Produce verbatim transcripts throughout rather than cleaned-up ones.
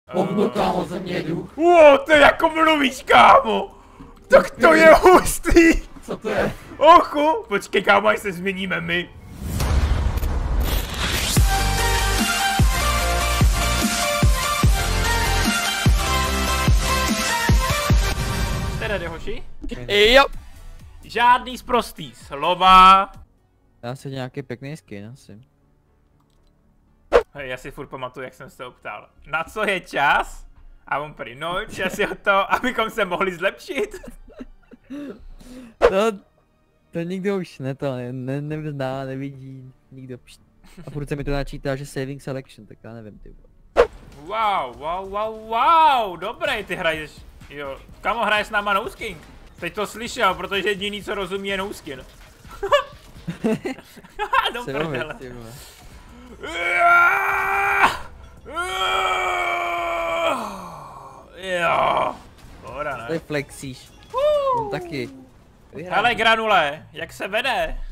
Hovno, kámo, ze mě jedu. Wow, to je jako mluvíš, kámo! Tak to je hustý! Co to je? Ochu! Počkej, kámo, až se změníme my. Jste tady, hoši? Jo. Žádný sprostý slova. Já si nějaký pěkný skin asi. Hej, já si furt pamatuju, jak jsem se ho ptal. Na co je čas? A on prý, no, čas je to, abychom se mohli zlepšit. To, to nikdo už ne to, ne, ne, nezná, nevidí, nikdo pšt. A furt se mi to načítá, že saving selection, tak já nevím, ty. Wow, wow, wow, wow, dobrý, ty hraješ, jo. Kamo, hraješ s náma no skin? Teď to slyšel, protože jediný, co rozumí, je no skin. Do prdele. Jo, pohoda, ne? Tady flexíš. On taky. Hele, granule, jak se vede?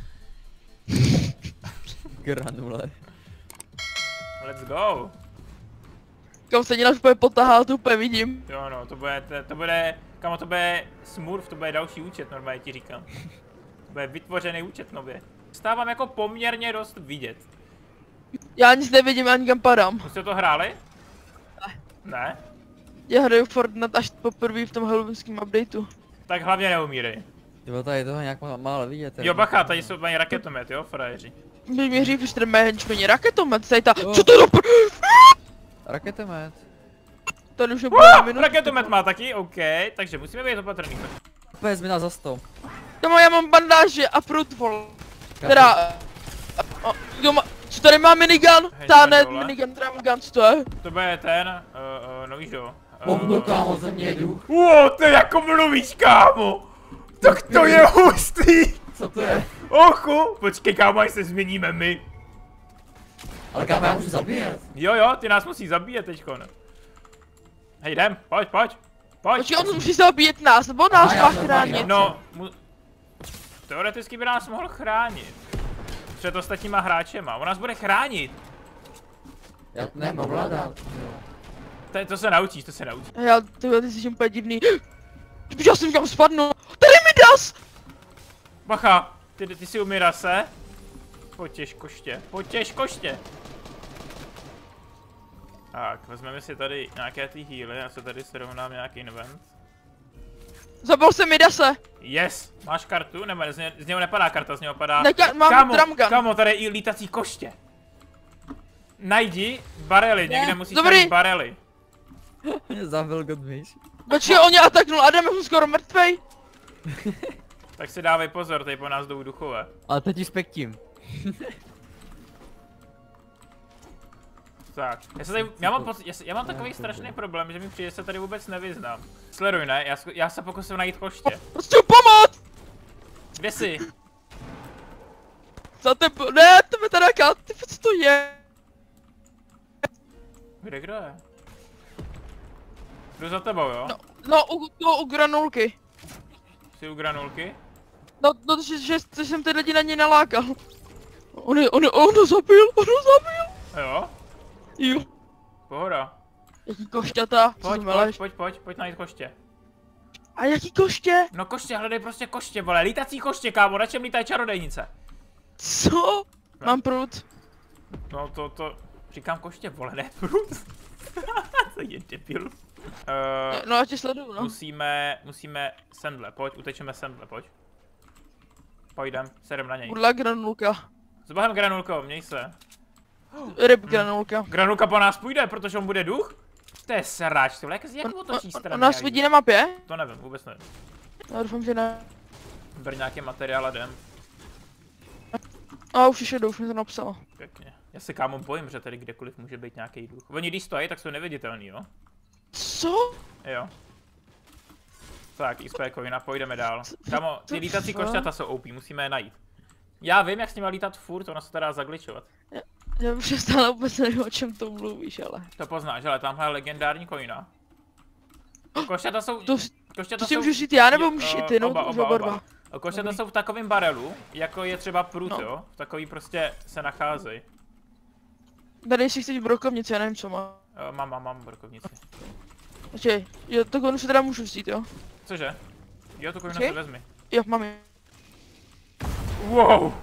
Granule. Let's go. Kam se nás úplně potahá, to úplně vidím. Jo no, to bude, to, to bude, kamo, to bude smurf, to bude další účet, normálně ti říkám. To bude vytvořený účet nově. Stávám jako poměrně dost vidět. Já nic nevidím, ani kam padám. Už jste to hráli? Ne. Ne? Já hraju Fortnite až poprvé v tom halloweenském updateu. Tak hlavně neumírej. Jo, tady toho nějak málo vidět. Jo bacha, tady jsou paní raketomet, jo, frajeři. By mi říct, že máme henčmeni raketomet, tady ta... Oh. Co to do... Raketomet. Tady už nebude Uh, minut. raketomet má taky, OK, takže musíme být opatrný. Úplně změna za sto. Kamo, já mám bandáže a prut, vol. Teda... O, kdo má... Co tady má minigun? Ta ne, minigun, teda gun, co to je? To bude ten, uh, uh, no víš jo. Hovno, kámo, ze mě jedu. Wow, to je jako mluvíš, kámo! Tak to je hustý! Co to je? Ochu! Počkej, kámo, až se změníme my. Ale kámo, já můžu zabíjet. Jo, jo, ty nás musí zabíjet teďko, ne? Hej, jdem, pojď, pojď, pojď. Počkej, on musí zabíjet nás, nebo nás já má jsem chránit. No, mu... teoreticky by nás mohl chránit. Před ostatníma hráčema, on nás bude chránit. Já to nemám ovládat. To, to se naučíš, to se naučíš. Já, ty, ty jsi úplně divný. Já jsem kam spadnu. Tady mi das! Bacha, ty, ty si umírá se? Potěž koště, potěž koště. Tak, vezmeme si tady nějaké ty healy, já se tady srovnám nějaký event. Zabil jsem Midase. Yes, máš kartu? Nebo z, ně, z něho nepadá karta, z něho padá... Neka, mám Kámo, dramgun. kámo, tady je i lítací koště. Najdi barely, někde musíš Dobrý. najít barely. Mě zabil Godmíš. Počkej, on mě ataknul, Adam, já jsem skoro mrtvej. Tak si dávej pozor, tady po nás jdou duchové. Ale teď už pektím. Tak, já, se tady, já, mám pocit, já, já mám takový strašný problém, že mi přijde, že se tady vůbec nevyznám. Sleduj, ne? Já, já se pokusím najít koště. Chci pomoct! Kde jsi? Za tebe, ne, tebe teda kat, ty co to je? Kde kdo je? Jdu za tebou, jo? No, no u, no, u granulky. Jsi u granulky? No, no, že, že, že jsem ty lidi na něj nalákal. On je, on je, on ho zabil, on ho zabil. Jo? Jo. Pohoda. Jaký košťata, co Pojď, to pojď, meleš? pojď, pojď, pojď najít koště. A jaký koště? No koště, hledej prostě koště, vole, lítací koště, kámo, na čem lítají čarodejnice? Co? No. Mám prut. No to, to, říkám koště, vole, ne prut. To je debil. Uh, No já tě sleduju, no. musíme, musíme sendle, pojď, utečeme sendle, pojď. Pojďem, sedem na něj. Udla granulka. S bohem granulkou, měj se. Ryb granulka. Granulka po nás půjde, protože on bude duch? To je sráč, tyhle, jak, jak On, otočí on, strany? on nás vidí na mapě? To nevím, vůbec nevím. Já doufám, že ne. Ber nějaký materiál a jdem. A už je shadow, už mi to napsal. Pěkně. Já se kámo bojím, že tady kdekoliv může být nějaký duch. Oni když stojí, tak jsou neviditelný, jo? Co? Jo. Tak, I S P coina, pojdeme dál. Kámo, ty lítací košťata jsou O P, musíme je najít. Já vím, jak s nimi lítat furt, ono se to dá zagličovat. Já už stále vůbec nevím, o čem to mluvíš, ale. To poznáš, ale tamhle je legendární coina. Košťata jsou... To, košťata to si jsou... můžu říct já, nebo Jo, můžeš i ty, no, oba, už oba, oba oba. dva. Košťata Dobrý. jsou v takovém barelu, jako je třeba prut, No. jo? V takový prostě se nacházejí. Tady si chceš brokovnici, já nevím co má. Uh, mám, mám, mám brokovnici. Počkej, jo, to konu se teda můžu vzít, jo? Cože? Jo, to kovinu Počkej. si vezmi. Jo, mám ji. Wow!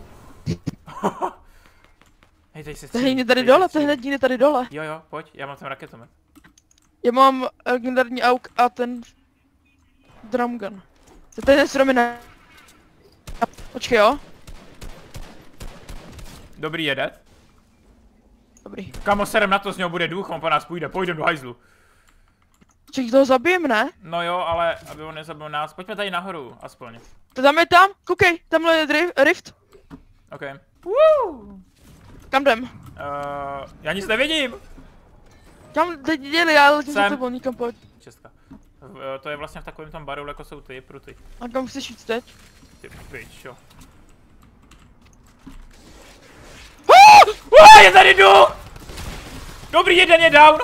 Hej, tady se To je hned tady dole, to je hned někde tady dole. Jo, jo, pojď, já mám ten raketomet. Já mám legendární auk a ten... Drumgun. To je ten stromy ne... Počkej, jo? Dobrý, jede. Dobrý. Kamo, serem na to, z něho bude duch, on po nás půjde, půjdem do hajzlu. Čekaj, toho zabijem, ne? No jo, ale aby on nezabil nás, pojďme tady nahoru, aspoň. To tam je tam, koukej, tamhle je dri- rift. OK. Woo! Kam jdem? Uh, já nic nevidím. Tam teď děli, já letím za Sem. tebou, nikam pojď. Česka. Uh, to je vlastně v takovém tom baru, jako jsou ty pruty. A kam chceš jít teď? Ty pičo. Uh, je tady duch! Dobrý, jeden je down!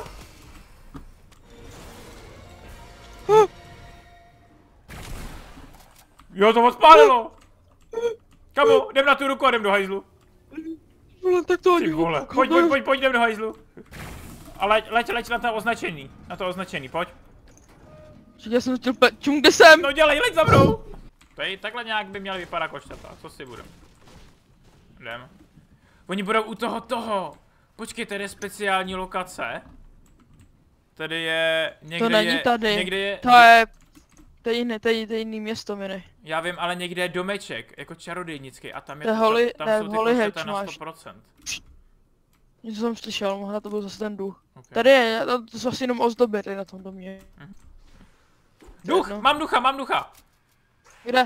Jo, to odpálilo! Kamo, jdem na tu ruku a jdem do hajzlu. Vole, tak to Ty ani vole, pojď, pojď, pojď, pojď, jdem do hajzlu. A leď, leď, leď na to označení, na to označení, pojď. Já jsem chtěl pe- čum, kde jsem? No dělej, leď za mnou! Tady, takhle nějak by měly vypadat košťata, co si budem. Jdem. Oni budou u toho toho. Počkej, tady je speciální lokace. Tady je, někde To není je, tady. někde je, To je... To je jiné, to je, to je jiný město, mini. já vím, ale někde je domeček, jako čarodějnický a tam je To je to, Holy- tam ne, jsou ty Holy košťata Hedge na máš. sto procent. Něco jsem slyšel, možná to byl zase ten duch. Okay. Tady je, to, to jsou asi jenom ozdoby tady na tom domě. Duch, jedno. mám ducha, mám ducha. Kde?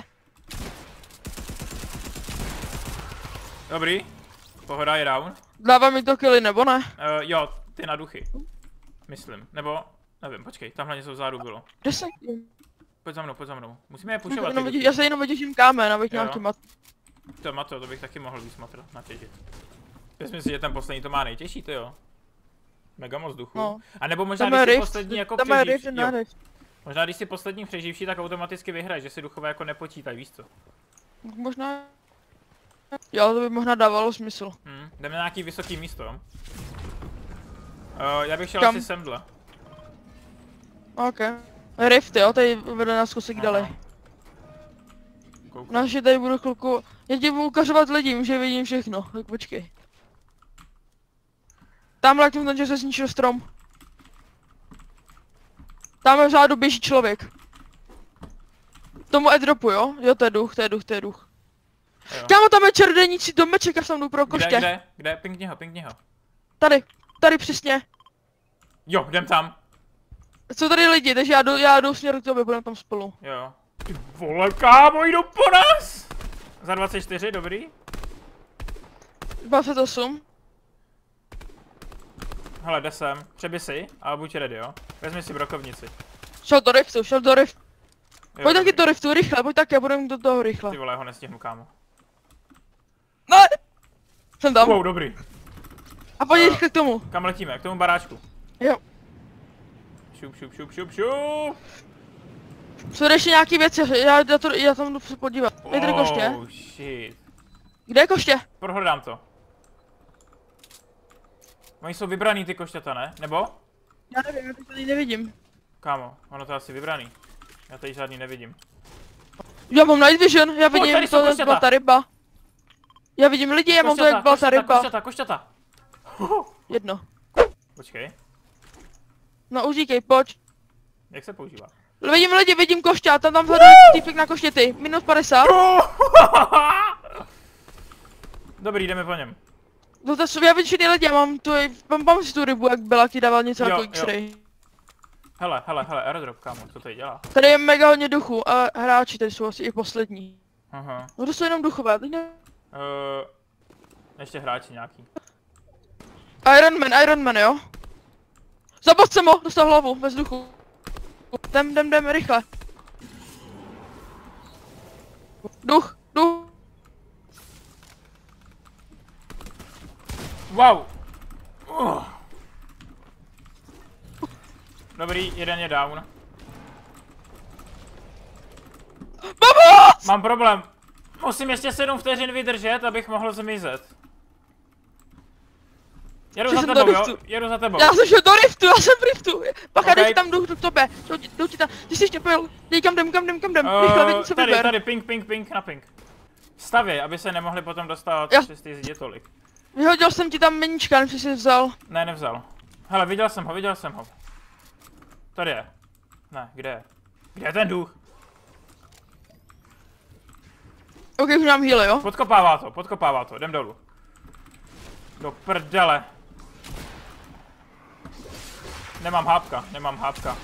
Dobrý. Pohoda je down. Dává mi to killy, nebo ne? Uh, jo, ty na duchy. Myslím, nebo, nevím, počkej, tamhle něco vzadu bylo. Kde jsem? Pojď za mnou, pojď za mnou. Musíme je pušovat ty Jenom duchy. vidí, já se jenom vytěžím kámen, abych Jo. nějaký mat. To mato, to bych taky mohl víc matr natěžit. Myslím si, že ten poslední to má nejtěžší, ty jo. Mega moc duchů. No. A nebo možná, Tam když je si rift, poslední jako tam je rift přeživší, na jo. rift. Možná když si poslední přeživší, tak automaticky vyhraješ, že si duchové jako nepočítají, víš co? Možná... Jo, to by možná dávalo smysl. Hm, jdeme na nějaký vysoký místo, jo? Uh, já bych šel Kam? asi semdle. OK. Rift, jo, tady vede nás kousek dali. Koukám. Naši tady budu chvilku... Já ti budu ukazovat lidi, že vidím všechno, tak počkej. Tamhle tím ten, že se zničil strom. Tam vzadu běží člověk. Tomu airdropu, jo? Jo, to je duch, to je duch, to je duch. Jo. Kámo, tam je čerdenící domeček a tam jdu pro Kde, koště. kde, kde, pingni ho, pingni ho. Tady, tady přesně. Jo, jdem tam. Jsou tady lidi, takže já jdu, já jdu směru k tobě, budeme tam spolu. Jo. Ty vole, kámo, jdou po nás! Za dvacet čtyři, dobrý. dvacet osm. Hele, jde sem, přebi si, ale buď ready, jo. Vezmi si brokovnici. Šel do riftu, šel do riftu. Jo, Pojď taky dobrý. do riftu, rychle, pojď taky, budeme do toho rychle. Ty vole, já ho nestihnu, kámo. Ne! Jsem tam. Wow, dobrý. A pojď Eh. rychle k tomu. Kam letíme? K tomu baráčku. Jo. Šup, šup, šup, šup, šup. Jsou tady ještě nějaký věci, já, já, to, já tam jdu se podívat. Je tady koště? Oh, shit. Kde je koště? Prohledám to. Oni jsou vybraný ty košťata, ne? Nebo? Já nevím, já to tady nevidím. Kámo, ono to je asi vybraný. Já tady žádný nevidím. Já mám night vision, já Pojď, vidím tady jsou to, jak košťata. byla ta ryba. Já vidím lidi, já mám to, jak byla ta košťata, ryba. košťata, košťata. Jedno. Počkej, No užíkej, pojď. jak se používá? Vidím lidi, vidím koště, a tam tam vzadu týpek na koštěty. Minus padesát. Dobrý, jdeme po něm. No to jsou, já vidím všechny lidi, já mám tu, mám, mám si tu rybu, jak byla, ti dával něco Jo, jako jo. X-ray. Hele, hele, hele, airdrop, kámo, co tady dělá? Tady je mega hodně duchů a hráči, tady jsou asi i poslední. Aha. No to jsou jenom duchové, teď ne... Uh, ještě hráči nějaký. Iron Man, Iron Man, jo? Zabav jsem ho, dostal hlavu, ve vzduchu. Jdem, jdem, jdem, rychle. Duch, duch. Wow! Uh. Dobrý, jeden je down. Pomoc! Mám problém. Musím ještě sedm vteřin vydržet, abych mohl zmizet. Jedu Že za jsem tebou, do jo? riftu. Jedu za tebou. Já jsem šel do riftu, já jsem v riftu. Bacha, Okay. okay. tam jdu k tobě. Jdu, ti- jdu ti tam, ty jsi štěpil. Dej kam jdem, kam jdem, kam jdem. Rychle, věď, Uh, co tady, vyber. tady, ping, ping, ping, na ping. Stavěj, aby se nemohli potom dostávat Já- přes ty zdi tolik. Vyhodil jsem ti tam meníčka, než jsi vzal. Ne, nevzal. Hele, viděl jsem ho, viděl jsem ho. Tady je. Ne, kde je? Kde je ten duch? Ok, už mám healy, jo? Podkopává to, podkopává to, jdem dolů. Do prdele. Nemám hápka, nemám hápka.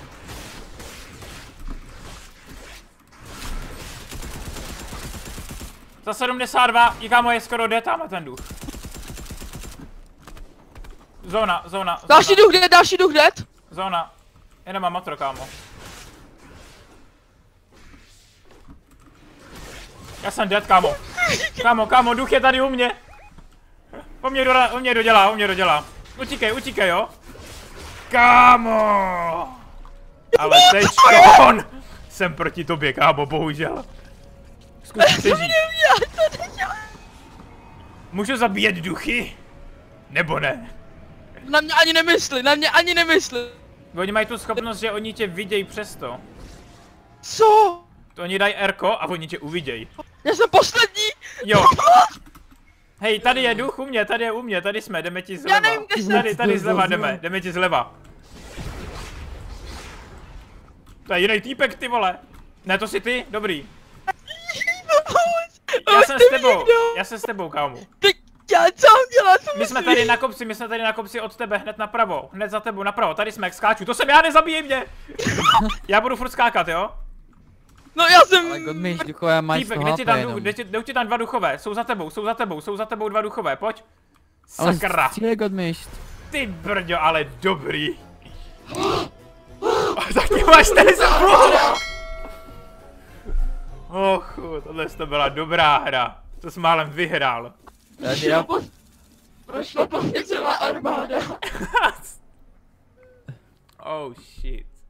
Za sedmdesát dva, i kámo je skoro jde tamhle ten duch. Zóna, zóna, zóna. Další duch dead, další duch dead. Zóna. Já nemám matro, kámo. Já jsem dead, kámo. Kámo, kámo, duch je tady u mě. O mě, do, o mě dodělá, o mě dodělá. Utíkej, utíkej, jo. Kámo. Ale tečkon. Jsem proti tobě, kámo, bohužel. Zkus přežít. Můžu zabíjet duchy? Nebo ne? Na mě ani nemysli, na mě ani nemysli. Oni mají tu schopnost, že oni tě vidějí přesto. Co? To oni dají erko a oni tě uvidějí. Já jsem poslední. Jo. Hej, tady je duch u mě, tady je u mě, tady jsme, jdeme ti zleva. nevím, kde jsem. Tady, tady zleva jdeme, jdeme ti zleva. To je jiný týpek, ty vole. Ne, to jsi ty? Dobrý. Já jsem s tebou, já jsem s tebou, kámo. Teď já co mám dělat? Co My jsme myslíš? tady na kopci, my jsme tady na kopci od tebe, hned napravo, hned za tebou, napravo, tady jsme, jak skáču, to jsem já, nezabíjej mě! Já budu furt skákat, jo? No já jsem... Ale Godmíš, duchové mají Týpek, sto jde H ti P tam, duch, jenom. jde ti, jdou ti tam dva duchové, jsou za tebou, jsou za tebou, jsou za tebou, jsou za tebou dva duchové, pojď. Ale Sakra, Godmíš. ty brďo, ale dobrý. Tak ty máš tady za Och, tohle to byla dobrá hra, to jsi málem vyhrál. Tady já... Prošla po mě celá armáda. Oh shit.